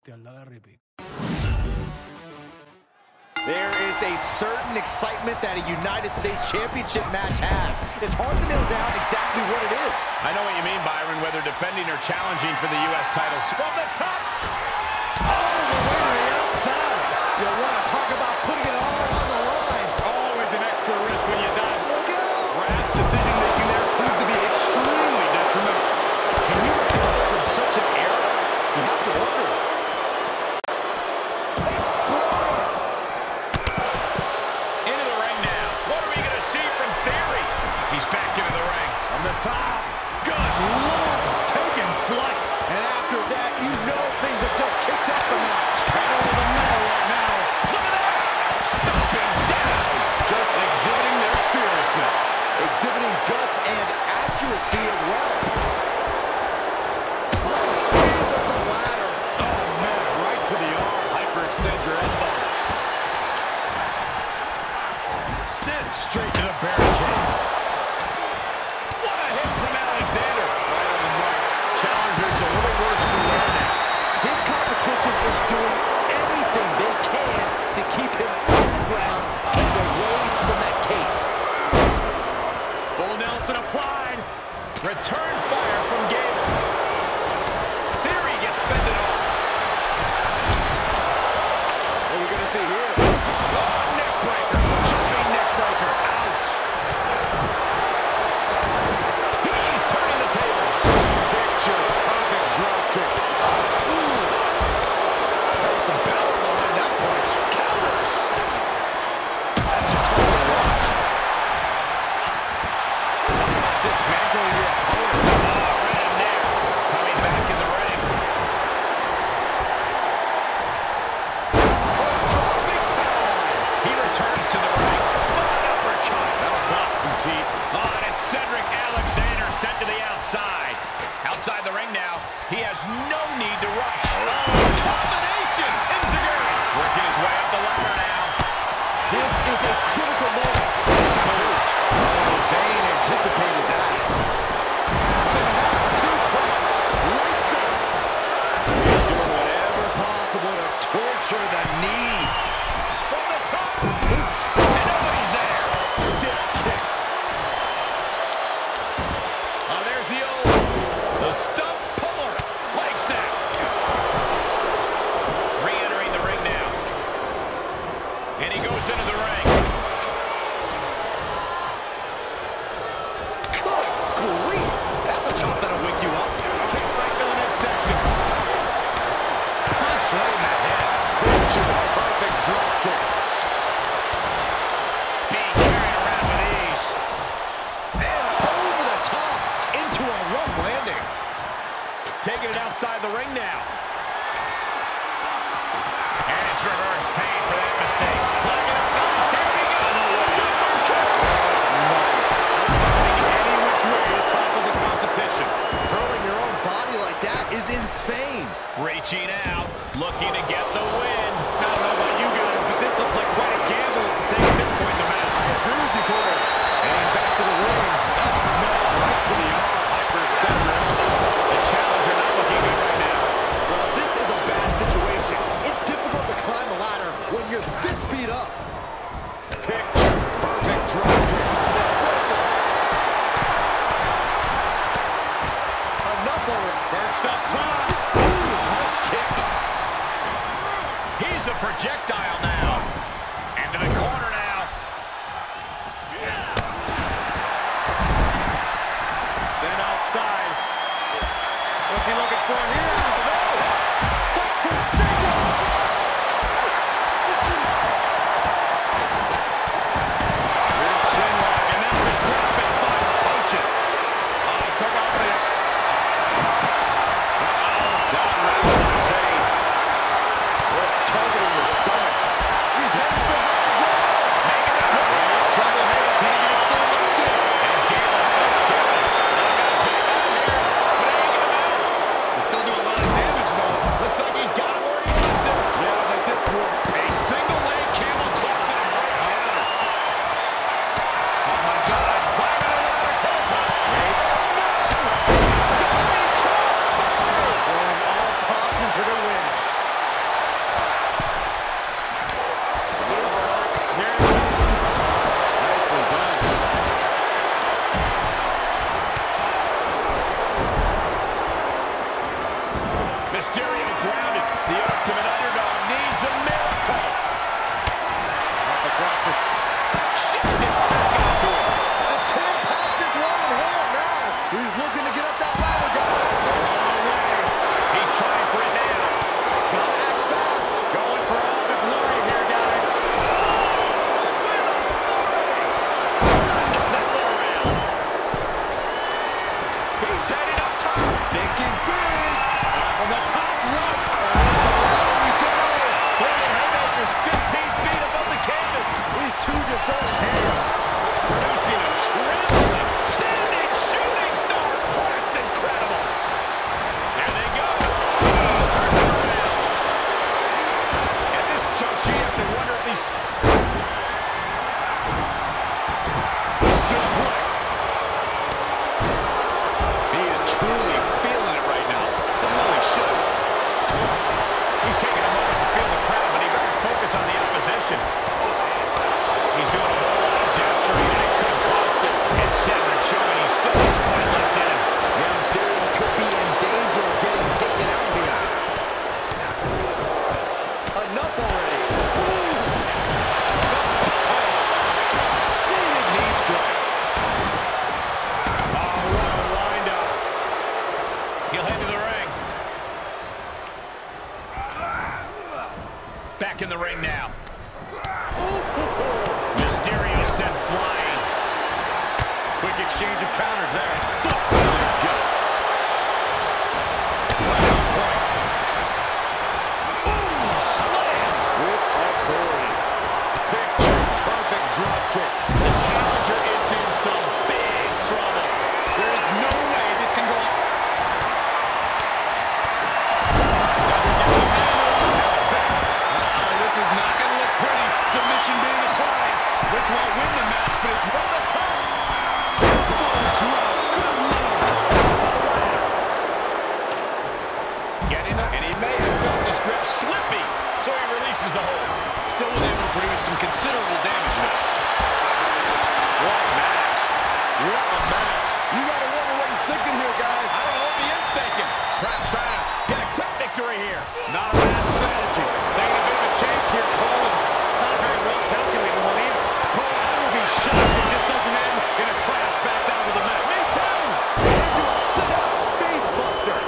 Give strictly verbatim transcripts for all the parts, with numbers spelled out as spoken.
There is a certain excitement that a United States Championship match has. It's hard to nail down exactly what it is. I know what you mean, Byron, whether defending or challenging for the U S title. From the top! All the way to the outside. You'll want to talk about putting it all on the line. Always an extra risk when you dive. Look out! Rash decision-making there proved to be extremely detrimental. Can you recover from such an error? You have to wonder. Top. Good Lord, taking flight. And after that, you know things have just kicked off the match. Pedal to the metal right now. Look at this. Stomping down. Just exhibiting their fearlessness. Exhibiting guts and accuracy as well. Full speed with the ladder. Oh, man, right to the arm. Hyperextend your elbow. Sent straight to the barricade. Is doing anything they can to keep him on the ground and away from that case. Full Nelson applied. Return fire from Gable. Theory gets fended off. What are we going to see here? Oh, neck breaker. Jumping neck breaker. Ouch. He's turning the tables. Picture perfect drop kick. Some power behind that punch. Counters. That's just hard to watch. Dismantling your opponent. Oh, red neck. Coming back in the ring. Big time. He returns to the ring. Oh, uppercut. That'll cost some teeth. Oh, and it's Cedric Alexander sent to the outside. Outside the ring now. He has no need to rush. Oh, combination. Enziguri working his way up the ladder now. This is a critical moment. Boot. Oh, Zayn anticipated that. The half suplex lights up. He's doing whatever Possible to torture the knee. from the top. Oof. And nobody's there. Stiff kick. Oh, there's the old, the stump puller. Leg snap. Re-entering the ring now. And he goes into the ring. Good grief. That's a chop that'll wake you up. Kick right to the midsection. Punch right in the head. Picture perfect drop kick. Being carried around with ease. And over the top into a rough landing. Taking it outside the ring now. And it's reverse pain for that mistake. Flag it up. Here we go. Super kick. Fighting any which way to top of the competition. Hurling your own body like that is insane. Reaching out, looking to get the win. I don't know about you guys, but this looks like quite a gamble to take at this point in the match. I agree with you, Corey. And back to the ring. Up the middle, right to the arm. Hyperextend your elbow. The challenger not looking good right now. Well, this is a bad situation. It's difficult to climb a ladder when you're this beat up. Picture perfect drop kick. Enough of it. First up top. Ooh, harsh kick. He's a projectile now. Into the corner now. Sent outside. What's he looking for here? Oh, Such precision. Rear shin lock, and then just rapid fire punches. Oh, he took off the... Uh-oh, down right to Zayn. We're targeting the stomach. He's heading for the ground. Making the cover. In trouble here. Can't get it through. And Gable has scared him. I gotta take him out here. But I ain't gonna matter. He's still doing a lot of surrounded. The ultimate underdog needs a miracle. Shifts it back into him. The champ has this one in hand now. He's looking to get up that ladder, guys. He's trying for it now. Gotta act fast. Going for all the glory here, guys. He's heading up top. Thinking big. On the top rope. We go. Bringing Haymaker's fifteen feet above the canvas. These two just don't care. Producing a trembling, standing shooting star. Class incredible. There they go. He turns it around. At this juncture, you have to wonder at least. Suplex. He is truly feeling it right now. As well he should. He's taking a moment to feel the crowd, but he better focus on the opposition. He's doing a whole lot of gesturing, and it could cost him. And Cedric showing he still has fight left in him. Young Mysterio could be in danger of getting taken out here. Enough already. Seated knee strike. Oh, what a wind-up. He'll head to the ring. Back in the ring now. Mysterio sent flying. Quick exchange of counters there. Foot to the gut. Right on point. Ooh, slam with authority. Picture perfect drop kick. The challenger is in some big trouble. There is no way this can go on. This is not going to look pretty. Submission being applied. This won't win the match, but it's from the top. Drop. Good Lord. Getting there, and he may have felt his grip slippy, so he releases the hold. Still was able to produce some considerable damage there. What a match. What a match. You gotta wonder what he's thinking here, guys. I don't know what he is thinking. Perhaps trying to get a quick victory here. Not a bad strategy. Taking a bit of a chance here, Cole. Not a very well calculated one either. Cole, I would be shocked if this doesn't end in a crash back down to the mat. Me too. Into a sit-up face buster.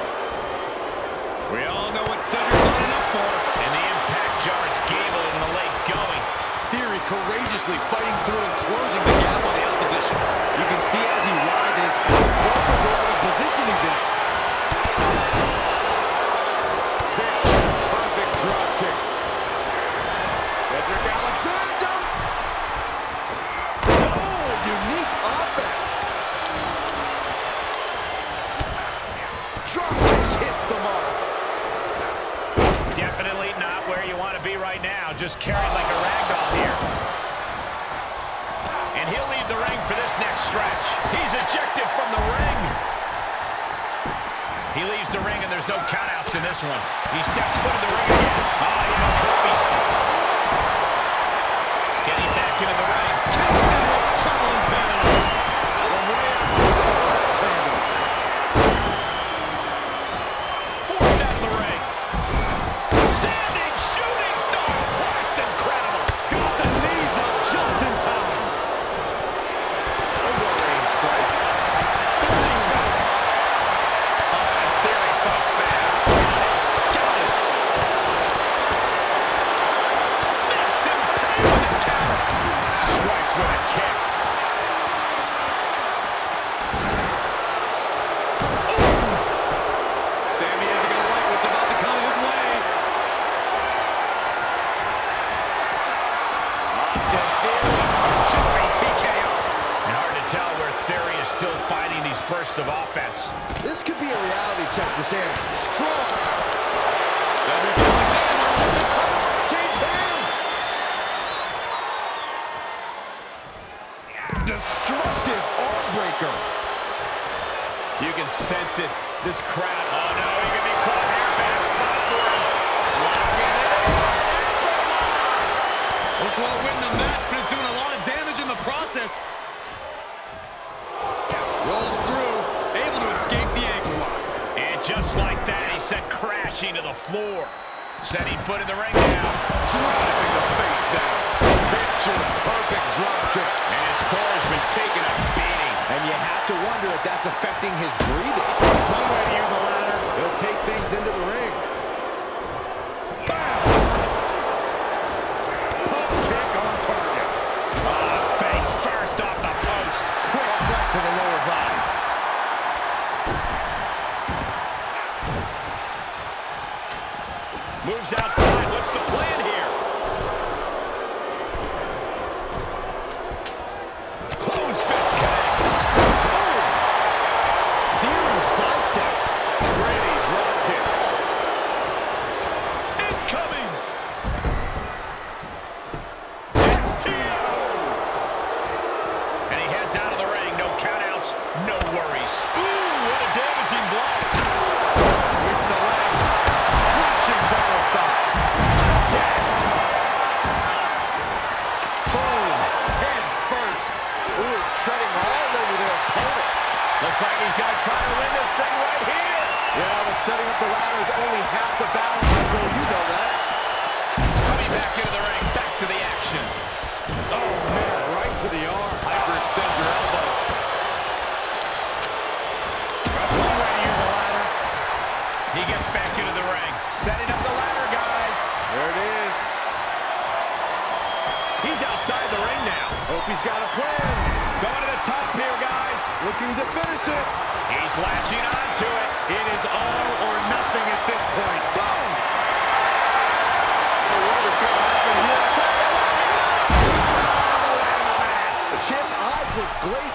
We all know what Cedric's lining up for. And the impact jars Gable in the late going. Theory courageously fighting through and closing the gap on the opposition. You can see as he rises how vulnerable the position he's in. Picture perfect drop kick. Cedric Alexander. Oh, unique offense. Drop kick hits the mark. Definitely not where you want to be right now. Just carried like a ragdoll here. And he'll leave the ring for this next stretch. He's ejected from the ring. He leaves the ring, and there's no countouts in this one. He steps foot in the ring again. Oh, you know, Kofi's getting back into the ring. Kingston with trouble in paradise. Forced out of the ring. Standing shooting star. Price incredible. Got the knees up just in time. A worrying strike. Blind right. Oh, and Theory fights back. Got it scouted. Makes him pay with a counter. Strikes with a kick. Sammy isn't going to like what's about to come his way. Austin Theory. Jumping T K O. And hard to tell where Theory is still fighting these bursts of offense. This could be a reality check for Sammy. Strong. Cedric Alexander At the top. Change hands. Destructive arm breaker. You can sense it. This crowd. Oh, no. He can be caught here. Bad spot for him. Locking it in. This won't win the match, but it's doing a lot of damage in the process. Rolls through, able to escape the ankle lock. And just like that, he sent crashing to the floor. floor. Setting foot in the ring now. Driving the face down. Picture perfect drop kick. And his core has been taking a beating. And you have to wonder if that's affecting his breathing. That's one way to use a ladder. He'll take things into the ring. Bam! Pump kick on target. Oh, face first off the post. Quick strike to the lower body. Moves outside. What's the plan here? Close fist connects. Oh! Dealing sidesteps. Brady drop kick. Incoming. S T O. And he heads out of the ring. No countouts, no worries. Ooh, what a damaging blow. Sweeps the legs. Crushing double stop. Jack. Boom. Head first. Ooh, treading all over their opponent. Looks like he's going to try to win this thing right here. Yeah, but setting up the ladder is only half the battle, Michael. You know that. Coming back into the ring. Back to the action. Oh, man, right to the arm. Hyperextend your elbow. That's one way to use a ladder. He gets back into the ring. Setting up the ladder, guys. There it is. He's outside the ring now. Hope he's got a plan. Going to the top here, guys. Looking to finish it. He's latching onto it. It is all or nothing at this point. Boom! What is going to happen here? The champ's eyes look great.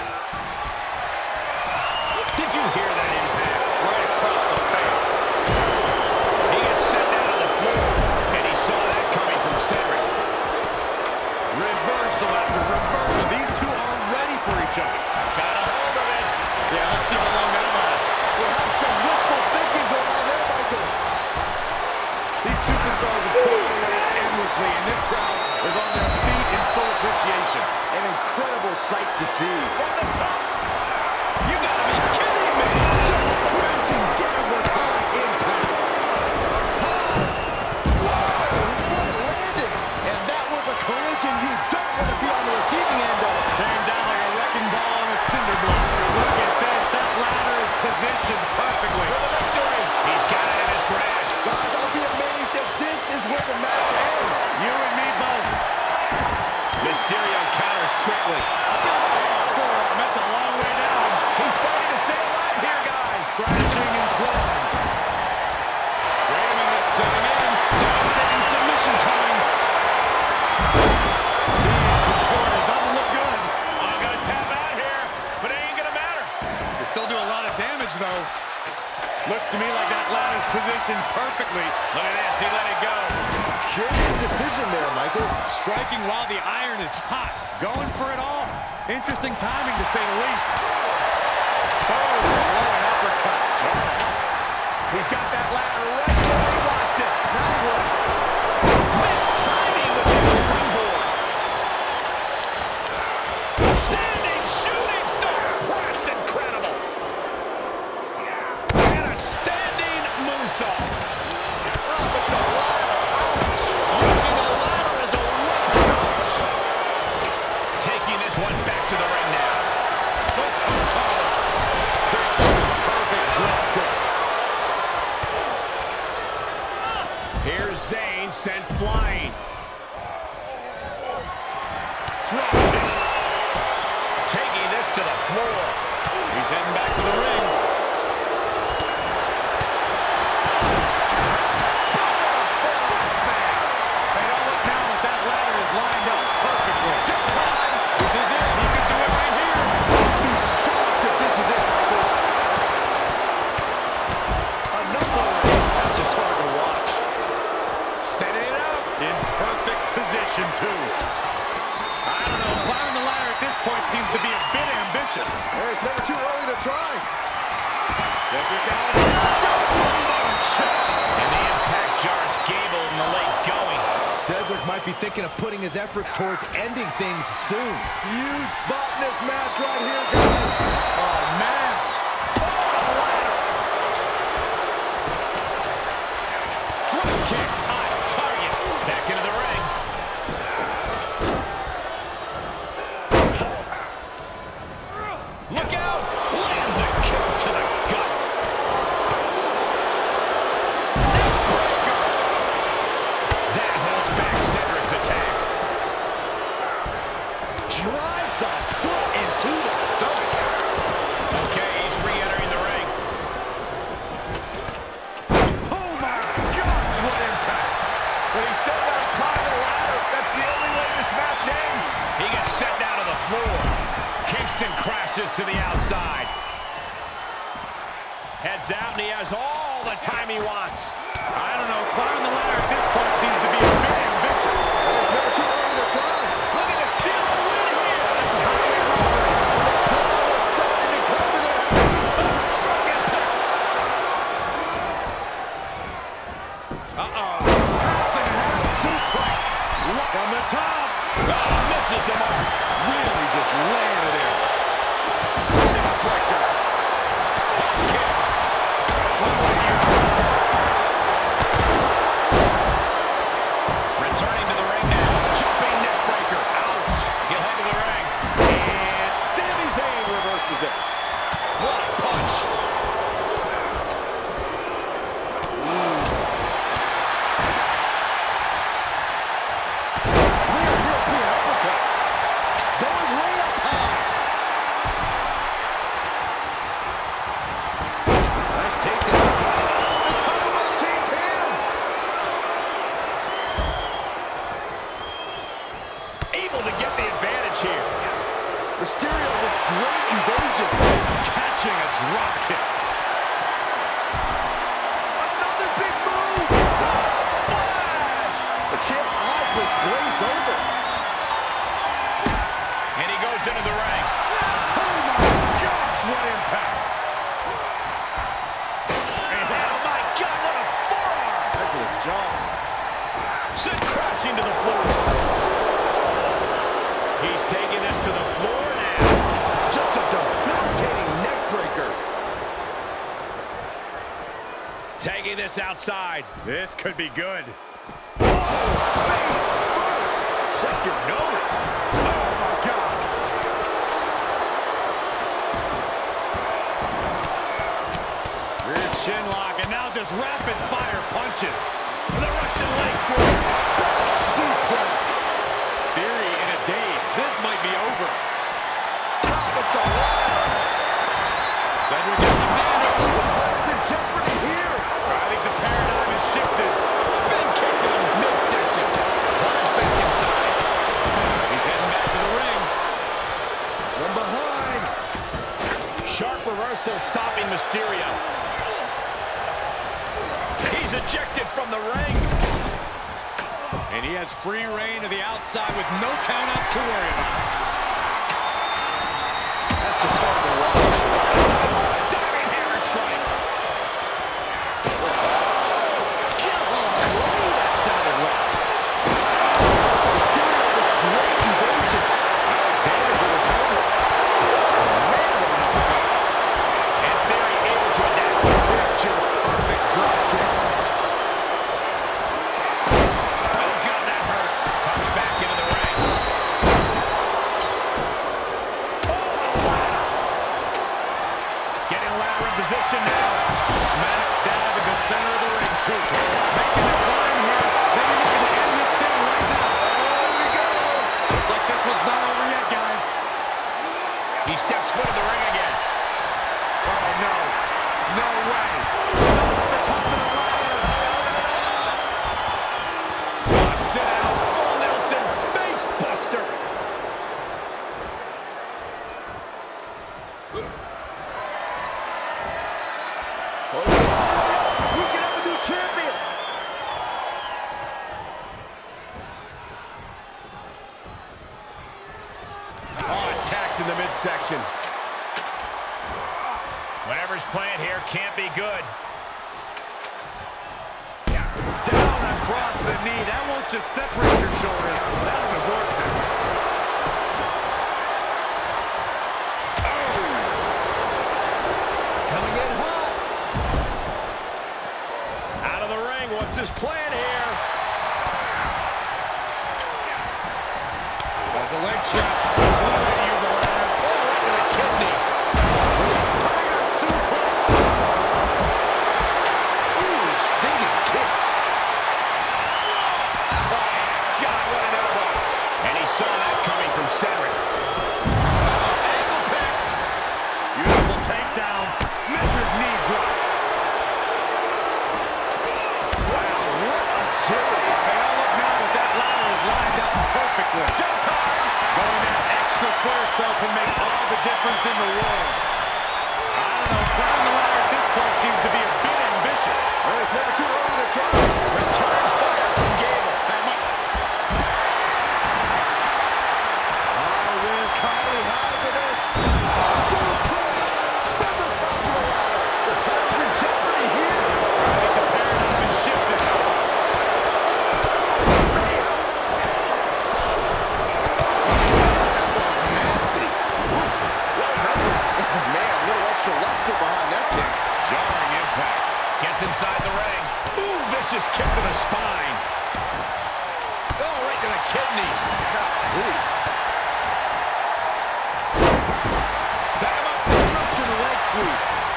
Did you hear that impact? Right across the face. He gets sent down to the floor, and he saw that coming from Cedric. Reversal after reversal. These two aren't ready for each other. Got a hold of it. Yeah, let's see how long that lasts. We'll have some wishful thinking going on there, Michael. These superstars are toiling at it endlessly, and this crowd is on their feet in full appreciation. An incredible sight to see. From the top. You gotta be kidding me. Just crashing down with high impact. Oh, wow, what a landing. And that was a collision you don't want to be on the receiving end of. Came down like a wrecking ball on a cinder block. Look at this. That ladder is positioned perfectly. For the victory. He's got it in his grasp. Guys, I'll be amazed if this is where the match ends. You and me both. Mysterio counters quickly. Forearm, that's a long way down. He's fighting to stay alive here, guys. Scratching and clawing. Ramming it, setting in. Devastating submission coming. Being contorted. Doesn't look good. I'm gonna tap out here, but it ain't gonna matter. They still do a lot of damage, though. Looks to me like that ladder's positioned perfectly. Look at this, he let it go. Curious decision there, Michael. Striking while the iron is hot. Going for it all. Interesting timing, to say the least. Oh, an uppercut. He's got that ladder right where he wants it. Now what? Missed timing with that springboard. Standing shooting star press, incredible. And a standing moonsault. Oh, but the ladder. Ouch. Using the ladder as a weapon. Taking this one back to the ring now. Perfect drop kick. Here's Zayn sent flying. Drop kick. Taking this to the floor. He's heading back to the ring. Hey, don't look down, but that ladder is lined up perfectly. Showtime! This is it. He could do it right here. I'd be shocked if this is it, Michael. Another one. That's just hard to watch. Setting it up. In perfect position, too. I don't know. Climbing the ladder at this point seems to be a bit ambitious. Hey, it's never too early to try. Cedric Alexander. And the impact jars Gable in the late going. Cedric might be thinking of putting his efforts towards ending things soon. Huge spot in this match right here, guys. Oh, man. kick on target. Back into the ring. Look out! Lands a kick to the gut. Neckbreaker. That holds back Cedric's attack. Drives a foot into the stomach. Okay, he's re-entering the ring. Oh my gosh, what impact! But he's still got to climb the ladder. That's the only way this match ends. He gets sent down to the floor. Kingston crashes to the outside. Heads out, and he has all the time he wants. I don't know, climbing the ladder at this point seems to be a bit ambitious. It's never too early to try. Looking to steal a win here. This is highly The crowd is starting to come to their feet. a strong impact. Uh-oh. Half and half suplex. From the top. Oh, misses the mark. Really just laying it in. Neckbreaker. Kick. That's one way here. Returning to the ring now. Jumping neckbreaker. Ouch. He'll head to the ring. And Sami Zayn reverses it. What a punch. Rear European uppercut. Going way up high. Nice takedown. The title will change hands. Able to get the advantage here. Mysterio with great evasion. Catching a drop kick. Another big move. Oh, splash. The champ's eyes look glazed over. And he goes into the ring. Oh my gosh, what impact. And oh my God, what a forearm. That's a jaw. Sent crashing to the floor. He's taking this to the floor now. Just a debilitating neck breaker. Taking this outside. This could be good. Face first. Check your nose. Oh my God. Rear chin lock, and now just rapid fire punches. The Russian leg sweep. Suplex. Theory in a daze. This might be over. Top of the ladder. Cedric Alexander. Title's in jeopardy here. I think the paradigm has shifted. Spin kick to the midsection. Climbs back inside. He's heading back to the ring. From behind. Sharp reversal stopping Mysterio. He's ejected from the ring. And he has free reign to the outside with no countouts to worry about. That's just hard to watch. Diving hammer strike. Golly, that sounded rough. Mysterio with great evasion. Alexander with his helmet. Man, what an uppercut. And Theory able to adapt. Picture perfect drop kick. Oh God, that hurt. Comes back into the ring. Getting ladder in position now. Smack dab in the center of the ring, too. Making the climb here. Maybe looking to end this thing right now. There we go. Looks like this one's not over yet, guys. He steps foot in the ring again. Oh, no. No way. Set up the top of the ladder. Oh, sit out. Full Nelson face buster. We can have a new champion. Oh, attacked in the midsection. Whatever's playing here can't be good. Down across the knee. That won't just separate your shoulder. That'll divorce it. Oh! Coming in hot. Out of the ring. What's his plan here. There's a leg trap. There's one way to use a ladder. Oh, right to the kidneys. Tiger suplex. Ooh, stinging kick. Oh, God, what an elbow. And he saw that coming from Cedric. Ankle pick. Beautiful takedown. Measured knee drop. Wow, what agility. Hey, now look now that that ladder is lined up perfectly. Showtime. Going that extra foot or so can make all the difference in the world. I don't know, climbing the ladder at this point seems to be a bit ambitious. Well, it's never too early to try. Return fire from Gable. That might... Oh, Wiz Khali high for this. Suplex from the top of the ladder. The title's in jeopardy here. I think the paradigm has shifted. Man, a little extra luster behind that kick. Jarring impact. Gets inside the ring. Ooh, vicious kick to the spine. Oh, right to the kidneys. Golly. Set him up. Russian leg sweep.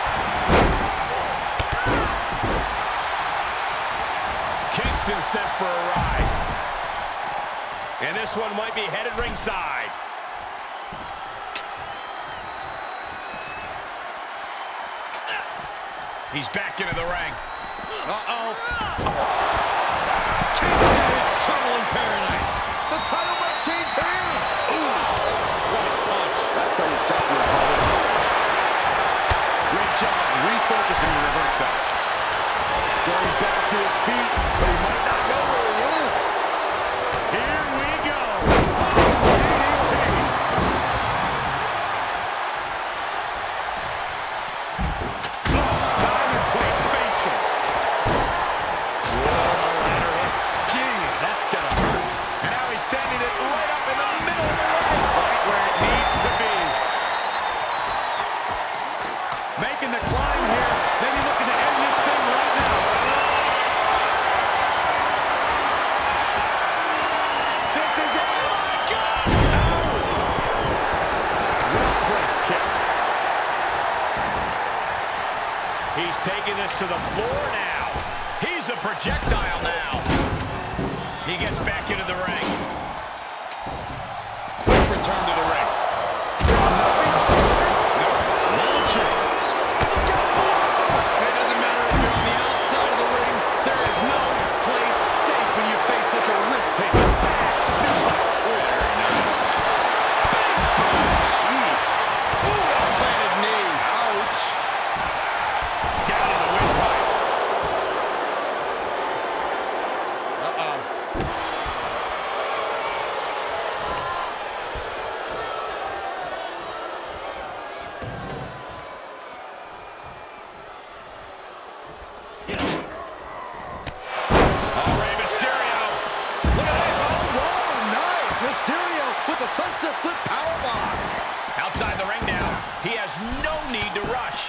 Kingston set for a ride. And this one might be headed ringside. He's back into the ring. Uh-oh. Kingston, it's trouble in paradise. The title might change hands. Ooh, what a punch. That's how you stop your opponent. Great job refocusing to reverse that. Starting back to his feet, but he might not know where he is. Here we go. D D T. Diamond plate facial. Whoa, ladder hits. Jeez, that's gonna hurt. And now he's standing it right up in the middle of the ring. Right where it needs to be. Making the climb here. Maybe looking to end this thing right now. This is it. Oh, my God. Well-placed kick. He's taking this to the floor now. He's a projectile now. He gets back into the ring. Quick return to the ring. Launching. It doesn't matter if you're on the outside of the ring. There is no place safe when you face such a risk-taking back suplex. Very nice. Jeez. Ooh, well-planted knee. Ouch. Down in the windpipe. Uh-oh. Oh, Rey Mysterio. Look at that. Oh, whoa, nice. Mysterio with the sunset flip powerbomb. Outside the ring now. He has no need to rush.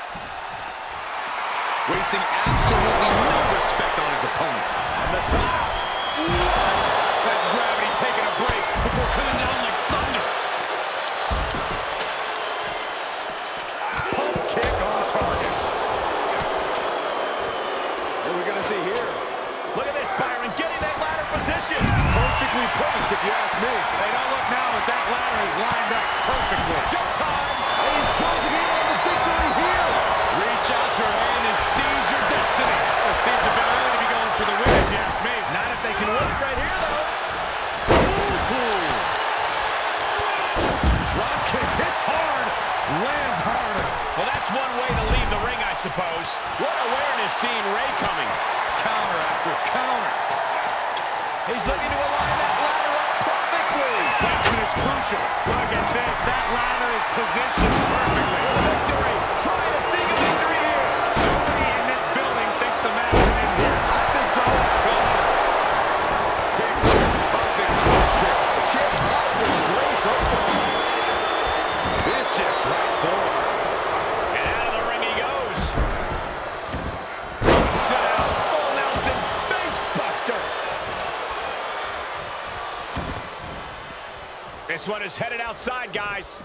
Wasting absolutely no respect on his opponent. On the top. What? That's gravity taking a break before coming down like thunder. Pump kick on target. What are we going to see here? Look at this, Byron, getting that ladder position. Perfectly placed, if you ask me. Hey, don't look now, but that ladder is lined up perfectly. Showtime. And he's closing in on the victory here. Reach out your hand and seize your destiny. It seems a bit early to be going for the win, if you ask me. Not if they can win it right here, though. Ooh. Drop kick hits hard, lands harder. Well, that's one way to leave the ring, I suppose. What awareness seeing Rey coming. Counter after counter. He's looking to align that ladder up perfectly. Placement is crucial. Look at this. That ladder is positioned perfectly. For the victory. Trying to sneak a victory here. Nobody in this building thinks the match can end here. I think so. Big chip, big drop kick. Chip Osborne glazed over. Vicious right forward. And out of the ring he goes. Sit out, full Nelson. This one is headed outside, guys.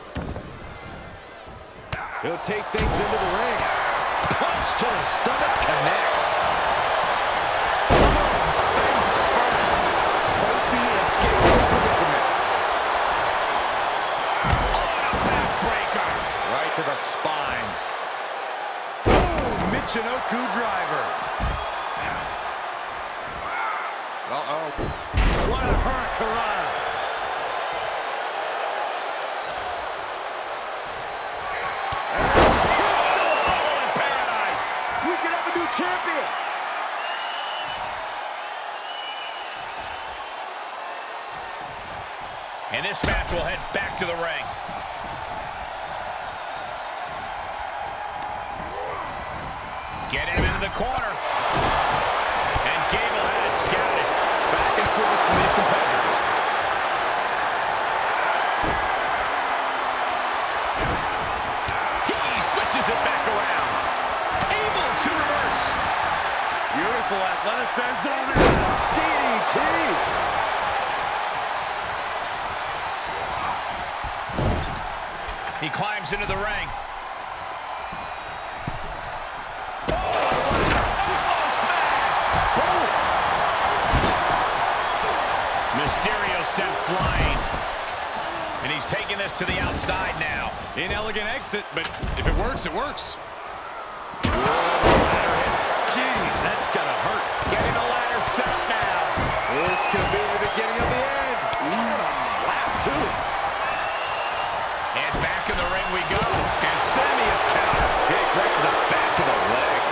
He'll take things into the ring. Punch to the stomach connects. Face first. Kofi escapes the predicament. On a backbreaker. Right to the spine. Oh, Michinoku driver. Uh-oh. What a hurricane. Champion. And this match will head back to the ring. Getting him into the corner. And Gable had it scouted. Back and forth from these competitors. He switches it back around. Able to reverse. Beautiful athleticism. D D T. He climbs into the ring. Oh, oh smash! Oh. Mysterio sent flying. And he's taking this to the outside now. Inelegant exit, but if it works, it works. Jeez, that's gotta hurt. Getting the ladder set now. This could be the beginning of the end. And a slap, too. And back in the ring we go. And Sami is countered. Kick right to the back of the leg.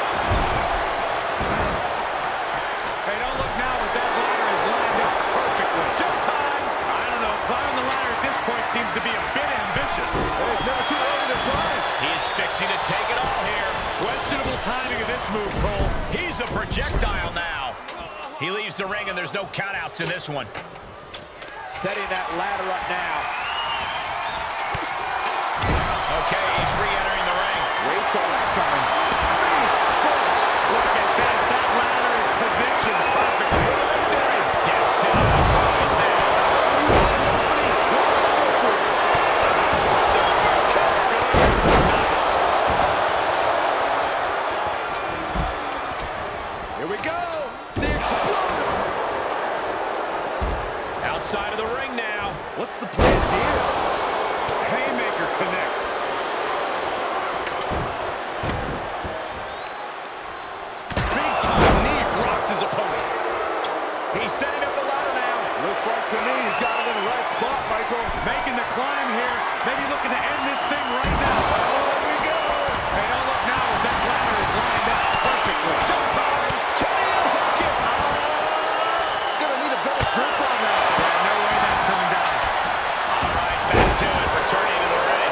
Hey, don't look now, but that ladder is lined up perfectly. Showtime! I don't know. Climbing the ladder at this point seems to be a bit ambitious. It's never too early to try. He is fixing to take it all here. Questionable timing of this move, Cole. He's a projectile now. He leaves the ring, and there's no countouts in this one. Setting that ladder up now. Okay, he's re-entering the ring. Wait saw that coming. Face first. Look at this. That ladder is positioned perfectly. Gets it. He's there. Here we go. The Exploder. Outside of the ring now. What's the plan here? Haymaker connects. Big time knee rocks his opponent. He's setting up the ladder now. Looks like to me he's got it in the right spot, Michael. Making the climb here. Maybe looking to end this thing right now. Oh, here we go. Hey, don't look now, but that ladder is lined up perfectly. Showtime. Can he unhook it? Gonna need a better grip on that. Yeah, no way that's coming down. All right, back to it. Returning to the ring.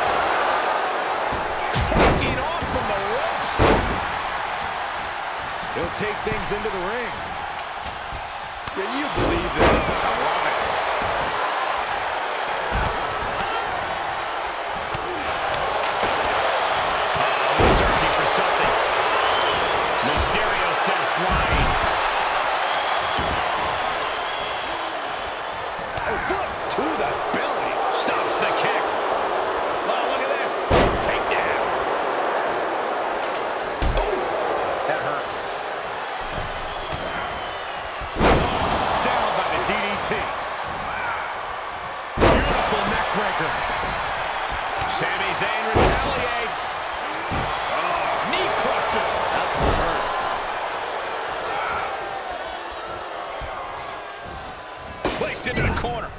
Taking off from the ropes. He'll take things into the ring. Can you believe this? I love it. Uh-oh, he's searching for something. Mysterio sent flying. A foot to the belly. Stops the kick. Oh, look at this. Takedown. Oh, that hurt. Down by the D D T. Beautiful neck breaker. Sami Zayn retaliates. Oh, knee crusher. That's what hurt. Placed into the corner.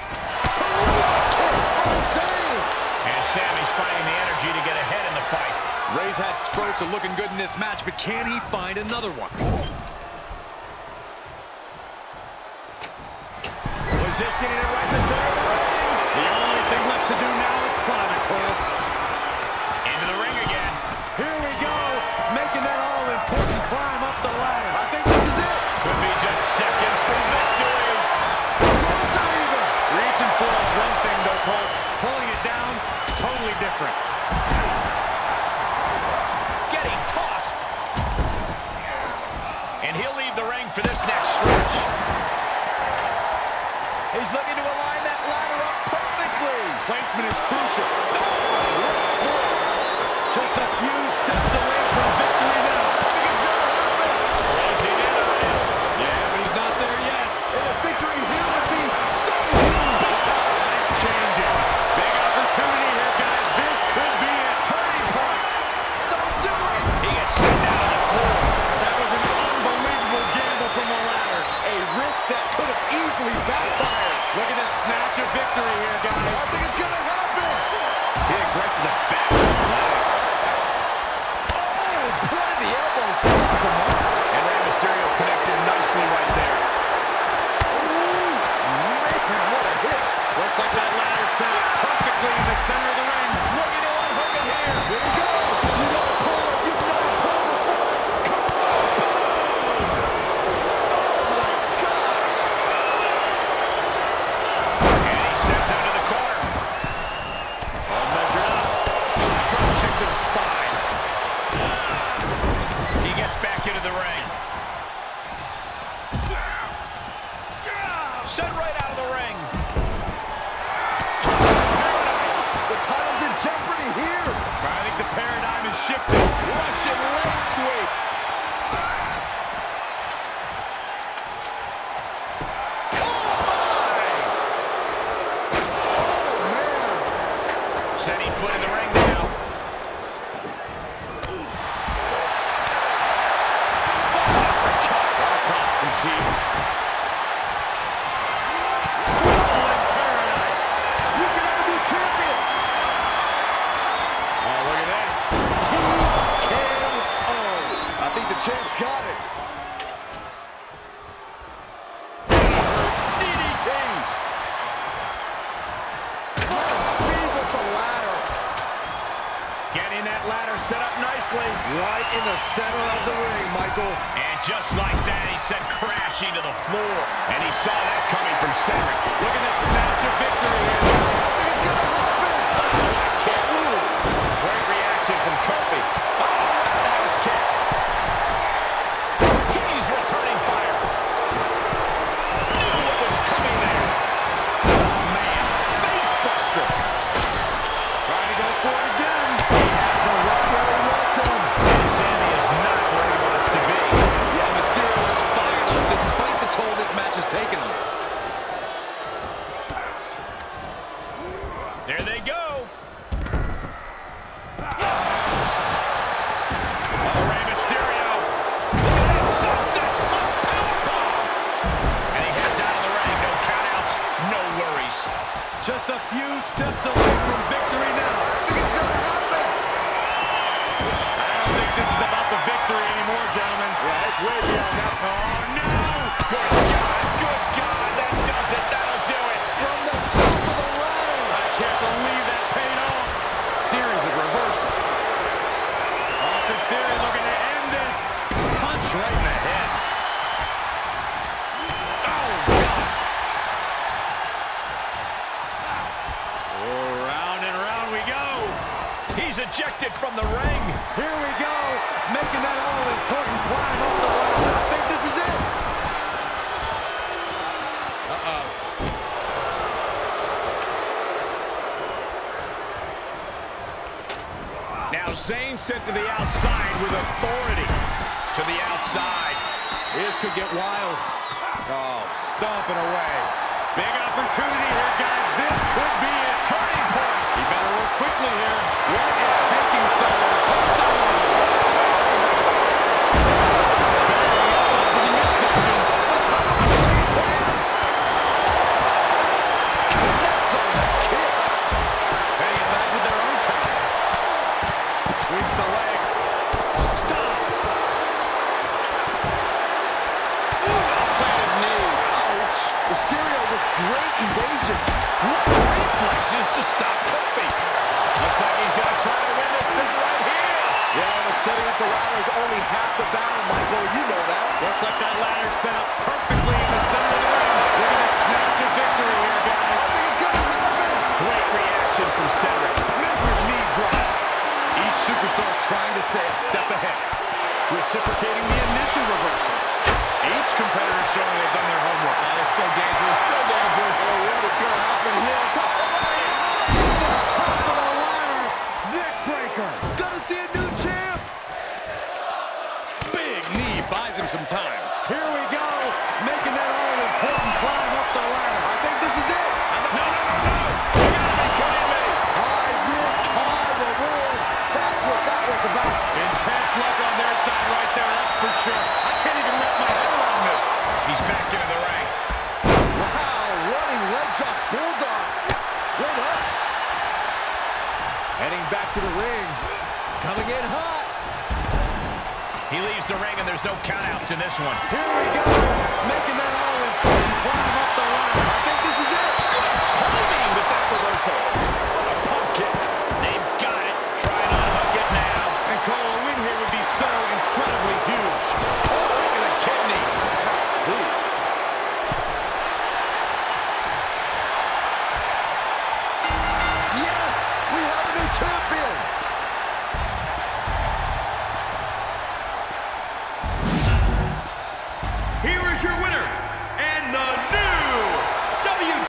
And Sami's finding the energy to get ahead in the fight. Ray's had spurts of looking good in this match, but can he find another one? Positioning it right to center of the ring. The only thing left to do now is climb it, Cole. Into the ring again. Here we go, making that all-important climb up the ladder. I think this is it. Could be just seconds from victory. Closer even. Reaching for is one thing, though, Cole. Pulling it down, totally different. Getting tossed. And he'll leave the ring for this next stretch. He's looking to align that ladder up perfectly. sent right out of the ring. Paradise. The title's in jeopardy here. I think the paradigm is shifting. Russian leg sweep. Setting foot in the ring now. Uppercut. Across some teeth. Swallowing paradise. You can have a new champion. Oh, look at this. T K O. I think the champ's got it. D D T. Full speed with the ladder. Getting that ladder set up nicely. Right in the center of the ring, Michael. And just like that, he sent crashing to the floor. And he saw that coming from Cedric. Look at that snatch of victory here. I think it's gonna happen. Kick. Great reaction from Kofi. Oh, roundhouse kick. He's returning fire. Knew what was coming there. Oh, man. Face buster. Trying to go for it again. He has him right where he wants him. And Sammy is not where he wants to be. Yeah, Mysterio is fired up despite the toll this match has taken him. There they go. Oh, Rey Mysterio. Look at that sunset flip powerbomb. And he heads out of the ring. No countouts, no worries. Just a few steps away from victory now. I think it's gonna happen. I don't think this is about the victory anymore, gentlemen. Yeah, it's way beyond that. Oh, no! Good God, good God. That does it. That'll do it. From the top of the ladder. I can't believe that paid off. Series of reversal. Austin Theory looking to end this. Punch right in the head. Oh, God. Oh, round and round we go. He's ejected from the ring. Here we go. Making that all-important climb up the ladder. I think this is it. Uh-oh. Now Zayn sent to the outside with authority. To the outside. This could get wild. Oh, stomping away. Big opportunity here, guys. This could be a turning point. He better work quickly here. What is taking so long? Sweeps the legs. Stop. Planted knee. Ouch. Mysterio with great evasion. What reflexes to stop Kofi. Looks like he's going to try to win this thing right here. Yeah, but setting up the ladder is only half the battle, Michael. You know that. Looks like that ladder set up perfectly in the center of the ring. Look at that snatch of victory here, guys. I think it's gonna happen. Great reaction from Cedric. Measured knee drop. Each superstar trying to stay a step ahead. Reciprocating the initial reversal. Each competitor showing they've done their homework. Oh, it's so dangerous, so dangerous. Oh, what is gonna happen here? Top of the ladder. Top of the ladder. Neck breaker. Gonna see a new champ. Big knee buys him some time. Here we go. Making that all-important climb up the ladder. I think this is it. No, no, no, no. You gotta be kidding me. High risk, high reward. That's what that was about. Intense luck on their side right there, that's for sure. I can't even wrap my head around this. He's back into the ring. Wow, running leg drop bulldog. Great ups. Heading back to the ring. Coming in hot. He leaves the ring, and there's no countouts in this one. Here we go. Making that all-important climb up the ladder. I think this is it. Timing with that reversal. A pump kick. They've got it. Trying to unhook it now. And Cole, a win here would be so incredibly huge. Oh,